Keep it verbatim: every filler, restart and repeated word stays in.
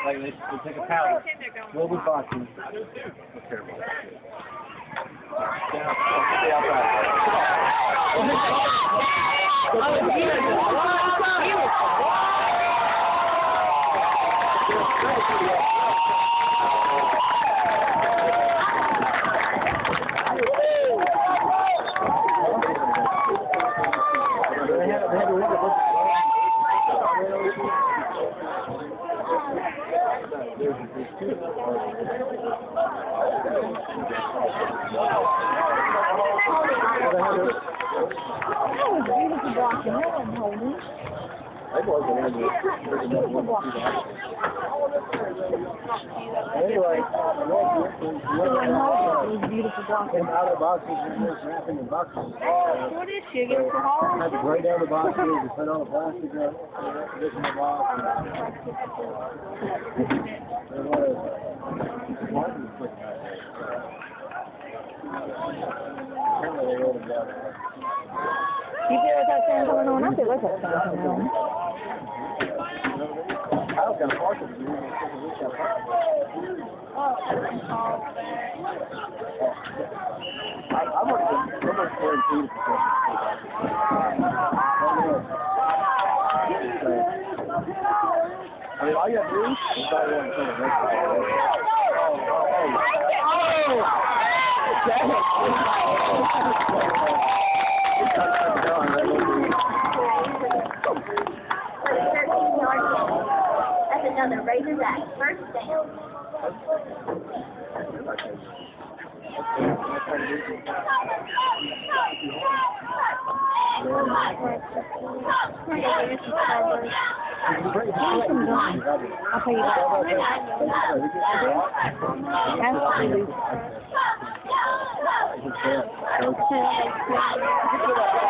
Like they, they take a pallet, fill with boxes. That's terrible. Down, to the outside. Anyway, beautiful boxes. Out of boxes, and just wrapping the boxes. What is she? Against the hall? Had to break down the boxes and put on the plastic in the box. You feel like that thing going on? I feel like that thing going on. I was going to park it. I'm going to I'm going to quarantine for I mean, all you have to do is buy one for the rest of the That's another Razor's Act. First down. I'll tell you that. That's